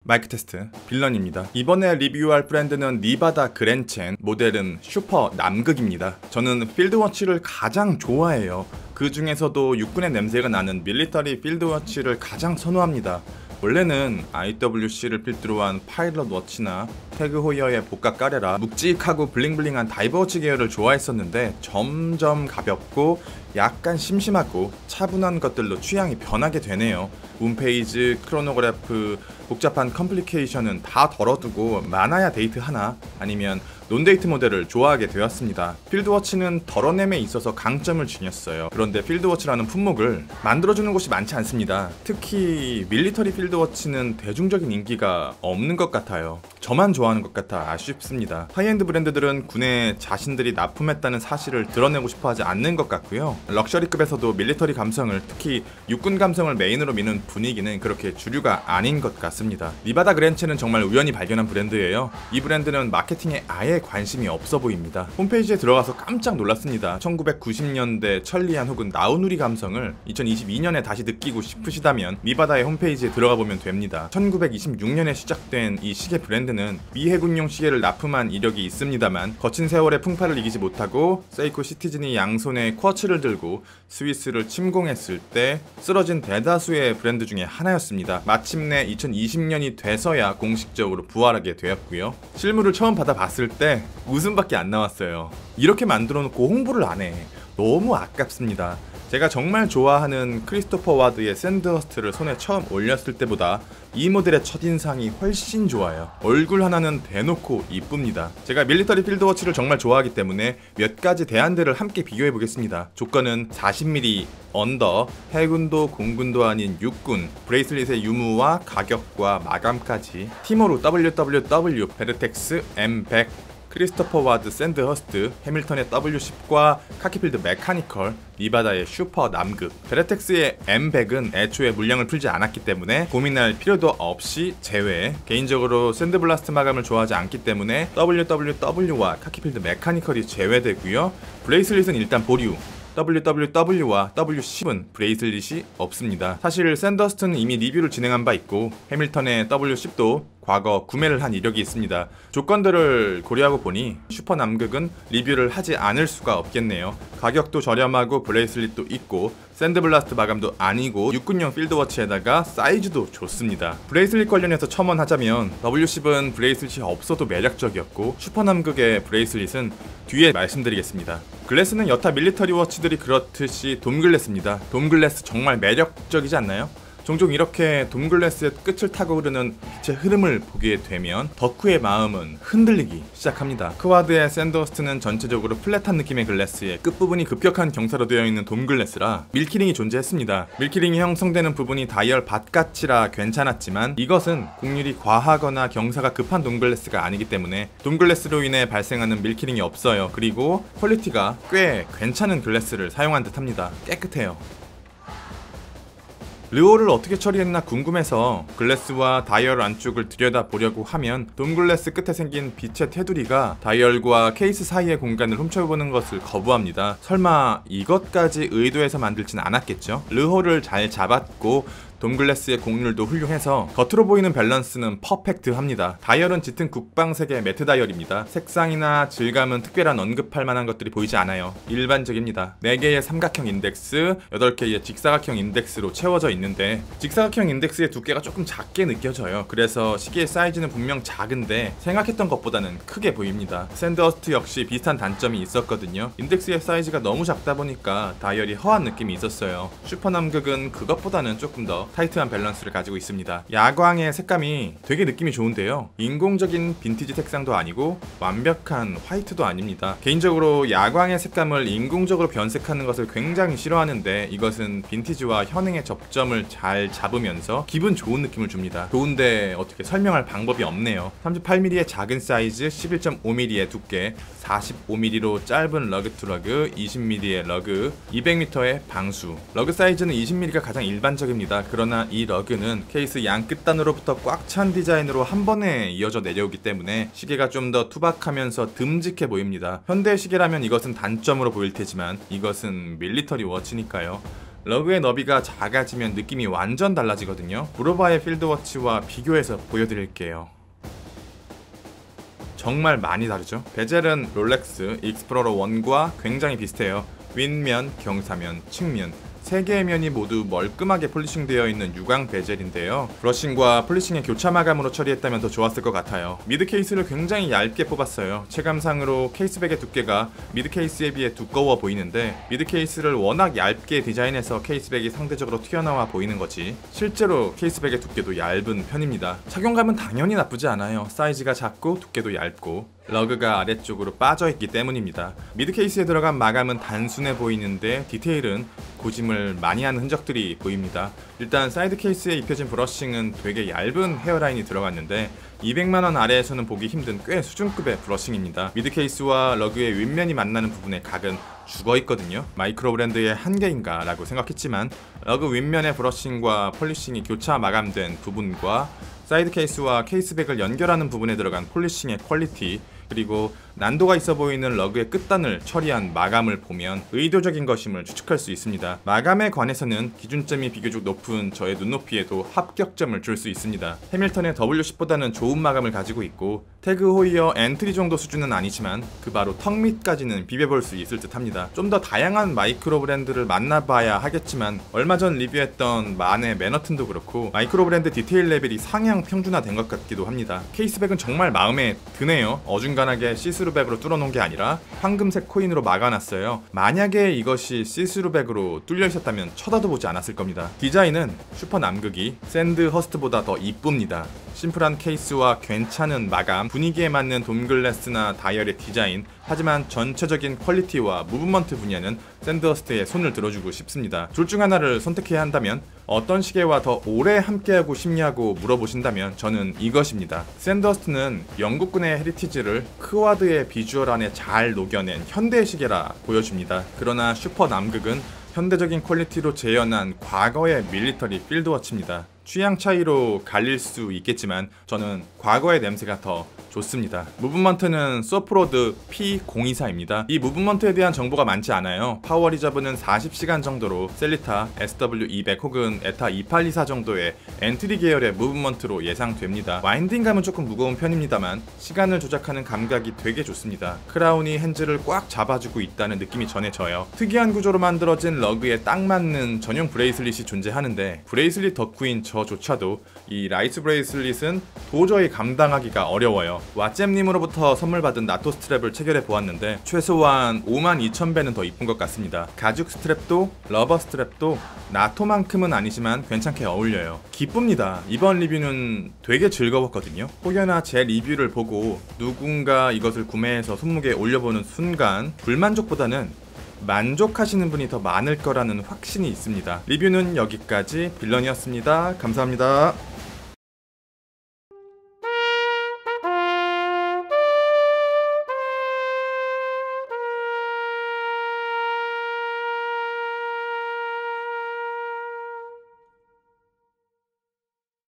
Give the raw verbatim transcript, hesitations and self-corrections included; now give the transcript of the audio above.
마이크 테스트 빌런입니다. 이번에 리뷰할 브랜드는 니바다 그랜첸, 모델은 슈퍼 남극입니다. 저는 필드워치를 가장 좋아해요. 그 중에서도 육군의 냄새가 나는 밀리터리 필드워치를 가장 선호합니다. 원래는 아이더블유씨를 필두로 한 파일럿 워치나 태그 호이어의 복각 까레라, 묵직하고 블링블링한 다이버워치 계열을 좋아했었는데 점점 가볍고 약간 심심하고 차분한 것들로 취향이 변하게 되네요. 홈페이지, 크로노그래프, 복잡한 컴플리케이션은 다 덜어두고 많아야 데이트 하나, 아니면 논데이트 모델을 좋아하게 되었습니다. 필드워치는 덜어냄에 있어서 강점을 지녔어요. 그런데 필드워치라는 품목을 만들어주는 곳이 많지 않습니다. 특히 밀리터리 필드워치는 대중적인 인기가 없는 것 같아요. 저만 좋아하는 것 같아 아쉽습니다. 하이엔드 브랜드들은 군에 자신들이 납품했다는 사실을 드러내고 싶어하지 않는 것 같고요. 럭셔리급에서도 밀리터리 감성을, 특히 육군 감성을 메인으로 미는 분위기는 그렇게 주류가 아닌 것 같습니다. 니바다 그랜첸은 정말 우연히 발견한 브랜드예요. 이 브랜드는 마케팅에 아예 관심이 없어 보입니다. 홈페이지에 들어가서 깜짝 놀랐습니다. 천구백구십 년대 천리안 혹은 나우누리 감성을 이천이십이 년에 다시 느끼고 싶으시다면 니바다의 홈페이지에 들어가 보면 됩니다. 천구백이십육 년에 시작된 이 시계 브랜드는 미 해군용 시계를 납품한 이력이 있습니다만 거친 세월의 풍파를 이기지 못하고 세이코 시티즌이 양손에 쿼츠를 들고 스위스를 침공했을 때 쓰러진 대다수의 브랜드 중에 하나였습니다. 마침내 이천이십 년이 돼서야 공식적으로 부활하게 되었고요. 실물을 처음 받아봤을 때 웃음밖에 안 나왔어요. 이렇게 만들어 놓고 홍보를 안 해. 너무 아깝습니다. 제가 정말 좋아하는 크리스토퍼 와드의 샌드허스트를 손에 처음 올렸을 때보다 이 모델의 첫인상이 훨씬 좋아요. 얼굴 하나는 대놓고 이쁩니다. 제가 밀리터리 필드워치를 정말 좋아하기 때문에 몇 가지 대안들을 함께 비교해 보겠습니다. 조건은 사십 밀리미터 언더, 해군도 공군도 아닌 육군, 브레이슬릿의 유무와 가격과 마감까지, 티모루 더블유더블유더블유, 베르텍스 엠 백, 크리스토퍼 와드 샌드허스트, 해밀턴의 더블유 십과 카키필드 메카니컬, 니바다의 슈퍼 남극. 베르텍스의 엠 백은 애초에 물량을 풀지 않았기 때문에 고민할 필요도 없이 제외. 개인적으로 샌드블라스트 마감을 좋아하지 않기 때문에 더블유더블유더블유와 카키필드 메카니컬이 제외되고요. 브레이슬릿은 일단 보류. 더블유더블유더블유와 더블유 십은 브레이슬릿이 없습니다. 사실 샌더스트는 이미 리뷰를 진행한 바 있고 해밀턴의 더블유 십도 과거 구매를 한 이력이 있습니다. 조건들을 고려하고 보니 슈퍼 남극은 리뷰를 하지 않을 수가 없겠네요. 가격도 저렴하고 브레이슬릿도 있고 샌드블라스트 마감도 아니고 육군용 필드워치에다가 사이즈도 좋습니다. 브레이슬릿 관련해서 첨언하자면 더블유 십은 브레이슬릿이 없어도 매력적이었고 슈퍼 남극의 브레이슬릿은 뒤에 말씀드리겠습니다. 글래스는 여타 밀리터리 워치들이 그렇듯이 돔글래스입니다. 돔글래스 정말 매력적이지 않나요? 종종 이렇게 돔글래스의 끝을 타고 흐르는 빛의 흐름을 보게 되면 덕후의 마음은 흔들리기 시작합니다. 크와드의 샌더스트는 전체적으로 플랫한 느낌의 글래스에 끝부분이 급격한 경사로 되어 있는 돔글래스라 밀키링이 존재했습니다. 밀키링이 형성되는 부분이 다이얼 밭같이라 괜찮았지만 이것은 곡률이 과하거나 경사가 급한 돔글래스가 아니기 때문에 돔글래스로 인해 발생하는 밀키링이 없어요. 그리고 퀄리티가 꽤 괜찮은 글래스를 사용한 듯 합니다. 깨끗해요. 르호를 어떻게 처리했나 궁금해서 글래스와 다이얼 안쪽을 들여다보려고 하면 돔글래스 끝에 생긴 빛의 테두리가 다이얼과 케이스 사이의 공간을 훔쳐보는 것을 거부합니다. 설마 이것까지 의도해서 만들진 않았겠죠? 르호를 잘 잡았고 돔글래스의 곡률도 훌륭해서 겉으로 보이는 밸런스는 퍼펙트합니다. 다이얼은 짙은 국방색의 매트 다이얼입니다. 색상이나 질감은 특별한 언급할 만한 것들이 보이지 않아요. 일반적입니다. 네 개의 삼각형 인덱스, 여덟 개의 직사각형 인덱스로 채워져 있는데 직사각형 인덱스의 두께가 조금 작게 느껴져요. 그래서 시계의 사이즈는 분명 작은데 생각했던 것보다는 크게 보입니다. 샌드허스트 역시 비슷한 단점이 있었거든요. 인덱스의 사이즈가 너무 작다 보니까 다이얼이 허한 느낌이 있었어요. 슈퍼 남극은 그것보다는 조금 더 타이트한 밸런스를 가지고 있습니다. 야광의 색감이 되게 느낌이 좋은데요. 인공적인 빈티지 색상도 아니고 완벽한 화이트도 아닙니다. 개인적으로 야광의 색감을 인공적으로 변색하는 것을 굉장히 싫어하는데 이것은 빈티지와 현행의 접점을 잘 잡으면서 기분 좋은 느낌을 줍니다. 좋은데 어떻게 설명할 방법이 없네요. 삼십팔 밀리미터의 작은 사이즈, 십일 점 오 밀리미터의 두께, 사십오 밀리미터로 짧은 러그 투 러그, 이십 밀리미터의 러그, 이백 미터의 방수. 러그 사이즈는 이십 밀리미터가 가장 일반적입니다. 그러나 이 러그는 케이스 양 끝단으로부터 꽉 찬 디자인으로 한 번에 이어져 내려오기 때문에 시계가 좀 더 투박하면서 듬직해 보입니다. 현대 시계라면 이것은 단점으로 보일 테지만 이것은 밀리터리 워치니까요. 러그의 너비가 작아지면 느낌이 완전 달라지거든요. 브로바의 필드워치와 비교해서 보여드릴게요. 정말 많이 다르죠? 베젤은 롤렉스 익스플로러 일과 굉장히 비슷해요. 윗면, 경사면, 측면 세 개의 면이 모두 멀끔하게 폴리싱 되어 있는 유광 베젤인데요. 브러싱과 폴리싱의 교차 마감으로 처리했다면 더 좋았을 것 같아요. 미드 케이스를 굉장히 얇게 뽑았어요. 체감상으로 케이스백의 두께가 미드 케이스에 비해 두꺼워 보이는데 미드 케이스를 워낙 얇게 디자인해서 케이스백이 상대적으로 튀어나와 보이는 거지 실제로 케이스백의 두께도 얇은 편입니다. 착용감은 당연히 나쁘지 않아요. 사이즈가 작고 두께도 얇고 러그가 아래쪽으로 빠져있기 때문입니다. 미드 케이스에 들어간 마감은 단순해 보이는데 디테일은 고짐을 많이 한 흔적들이 보입니다. 일단 사이드 케이스에 입혀진 브러싱은 되게 얇은 헤어라인이 들어갔는데 이백만 원 아래에서는 보기 힘든 꽤 수준급의 브러싱입니다. 미드 케이스와 러그의 윗면이 만나는 부분의 각은 죽어있거든요. 마이크로 브랜드의 한계인가 라고 생각했지만 러그 윗면의 브러싱과 폴리싱이 교차 마감된 부분과 사이드 케이스와 케이스백을 연결하는 부분에 들어간 폴리싱의 퀄리티 그리고 난도가 있어 보이는 러그의 끝단을 처리한 마감을 보면 의도적인 것임을 추측할 수 있습니다. 마감에 관해서는 기준점이 비교적 높은 저의 눈높이에도 합격점을 줄 수 있습니다. 해밀턴의 더블유십보다는 좋은 마감을 가지고 있고 태그 호이어 엔트리 정도 수준은 아니지만 그 바로 턱 밑까지는 비벼볼 수 있을 듯 합니다. 좀 더 다양한 마이크로 브랜드를 만나봐야 하겠지만 얼마 전 리뷰했던 만의 매너튼도 그렇고 마이크로 브랜드 디테일 레벨이 상향 평준화된 것 같기도 합니다. 케이스백은 정말 마음에 드네요. 어중간하게 시스루백으로 뚫어놓은 게 아니라 황금색 코인으로 막아놨어요. 만약에 이것이 시스루백으로 뚫려 있었다면 쳐다도 보지 않았을 겁니다. 디자인은 슈퍼 남극이 샌드 허스트보다 더 이쁩니다. 심플한 케이스와 괜찮은 마감, 분위기에 맞는 돔글래스나 다이얼의 디자인, 하지만 전체적인 퀄리티와 무브먼트 분야는 샌드허스트에 손을 들어주고 싶습니다. 둘 중 하나를 선택해야 한다면 어떤 시계와 더 오래 함께하고 싶냐고 물어보신다면 저는 이것입니다. 샌드허스트는 영국군의 헤리티지를 크와드의 비주얼 안에 잘 녹여낸 현대 시계라 보여줍니다. 그러나 슈퍼 남극은 현대적인 퀄리티로 재현한 과거의 밀리터리 필드워치입니다. 취향 차이로 갈릴 수 있겠지만 저는 과거의 냄새가 더 좋습니다. 무브먼트는 소프로드 피 공이사입니다. 이 무브먼트에 대한 정보가 많지 않아요. 파워 리저브는 사십 시간 정도로 셀리타, 에스더블유 이백 혹은 에타 이팔이사 정도의 엔트리 계열의 무브먼트로 예상됩니다. 와인딩감은 조금 무거운 편입니다만 시간을 조작하는 감각이 되게 좋습니다. 크라운이 핸즈를 꽉 잡아주고 있다는 느낌이 전해져요. 특이한 구조로 만들어진 러그에 딱 맞는 전용 브레이슬릿이 존재하는데 브레이슬릿 덕후인 저조차도 이 라이스 브레이슬릿은 도저히 감당하기가 어려워요. 왓잼님으로부터 선물 받은 나토 스트랩을 체결해 보았는데 최소한 오만 이천 배는 더 이쁜 것 같습니다. 가죽 스트랩도 러버 스트랩도 나토만큼은 아니지만 괜찮게 어울려요. 기쁩니다. 이번 리뷰는 되게 즐거웠거든요. 혹여나 제 리뷰를 보고 누군가 이것을 구매해서 손목에 올려보는 순간 불만족보다는 만족하시는 분이 더 많을 거라는 확신이 있습니다. 리뷰는 여기까지. 빌런이었습니다. 감사합니다.